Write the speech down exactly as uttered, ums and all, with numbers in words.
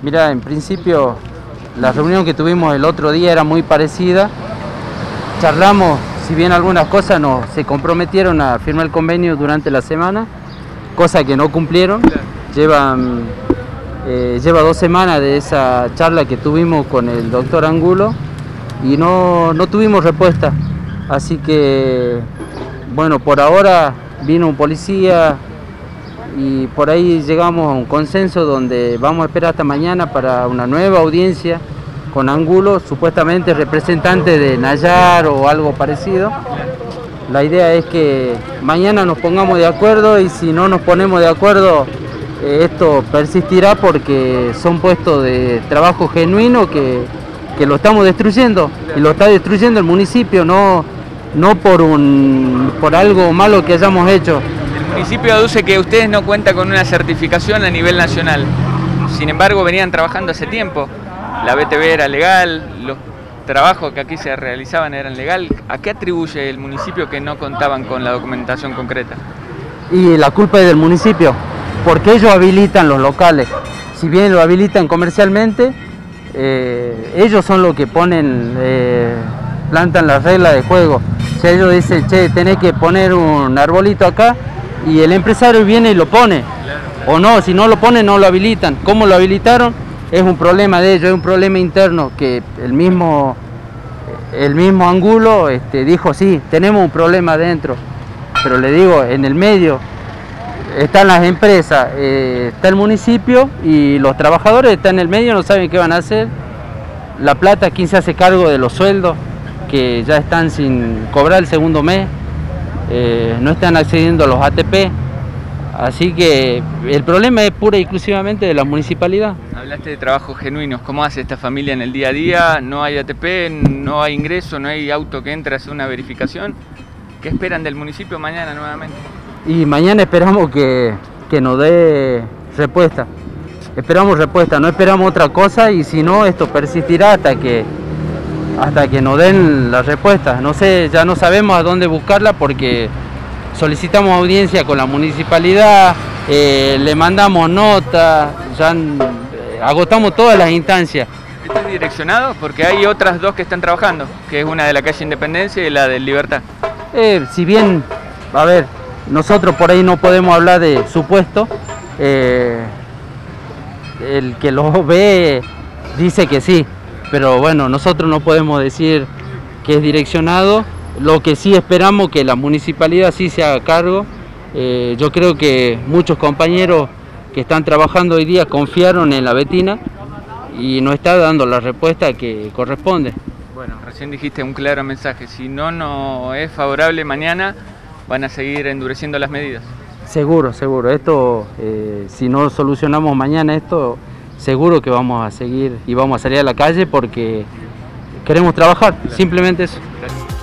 Mira, en principio la reunión que tuvimos el otro día era muy parecida. Charlamos, si bien algunas cosas no se comprometieron a firmar el convenio durante la semana, cosa que no cumplieron. Llevan, eh, lleva dos semanas de esa charla que tuvimos con el doctor Angulo y no, no tuvimos respuesta. Así que, bueno, por ahora vino un policía y por ahí llegamos a un consenso donde vamos a esperar hasta mañana para una nueva audiencia con Angulo, supuestamente representante de Nayar o algo parecido. La idea es que mañana nos pongamos de acuerdo y si no nos ponemos de acuerdo, eh, esto persistirá porque son puestos de trabajo genuino que, que lo estamos destruyendo y lo está destruyendo el municipio, no, no por, un, por algo malo que hayamos hecho. El municipio aduce que ustedes no cuentan con una certificación a nivel nacional, sin embargo venían trabajando hace tiempo, la B T V era legal, los trabajos que aquí se realizaban eran legal. ¿A qué atribuye el municipio que no contaban con la documentación concreta? Y la culpa es del municipio, porque ellos habilitan los locales, si bien lo habilitan comercialmente, eh, ellos son los que ponen, eh, plantan las reglas de juego. Si ellos dicen, che, tenés que poner un arbolito acá, y el empresario viene y lo pone, o no, si no lo pone no lo habilitan. ¿Cómo lo habilitaron? Es un problema de ellos, es un problema interno que el mismo, el mismo Angulo este, dijo, sí, tenemos un problema adentro, pero le digo, en el medio están las empresas, eh, está el municipio y los trabajadores están en el medio, no saben qué van a hacer. La plata, ¿quién se hace cargo de los sueldos que ya están sin cobrar el segundo mes? Eh, no están accediendo a los A T P, así que el problema es pura y exclusivamente de la municipalidad. Hablaste de trabajos genuinos, ¿cómo hace esta familia en el día a día? No hay A T P, no hay ingreso, no hay auto que entre a hacer una verificación. ¿Qué esperan del municipio mañana nuevamente? Y mañana esperamos que, que nos dé respuesta, esperamos respuesta, no esperamos otra cosa y si no esto persistirá hasta que hasta que nos den la respuesta. No sé, ya no sabemos a dónde buscarla porque solicitamos audiencia con la municipalidad, eh, le mandamos nota, ya eh, agotamos todas las instancias. ¿Están direccionados? Porque hay otras dos que están trabajando, que es una de la calle Independencia y la del Libertad. Eh, si bien, a ver, nosotros por ahí no podemos hablar de supuesto, eh, el que lo ve dice que sí. Pero bueno, nosotros no podemos decir que es direccionado, lo que sí esperamos que la municipalidad sí se haga cargo. Eh, yo creo que muchos compañeros que están trabajando hoy día confiaron en la Betina y no está dando la respuesta que corresponde. Bueno, recién dijiste un claro mensaje, si no, no es favorable mañana, van a seguir endureciendo las medidas. Seguro, seguro, esto, eh, si no solucionamos mañana esto, seguro que vamos a seguir y vamos a salir a la calle porque queremos trabajar, simplemente eso. Gracias.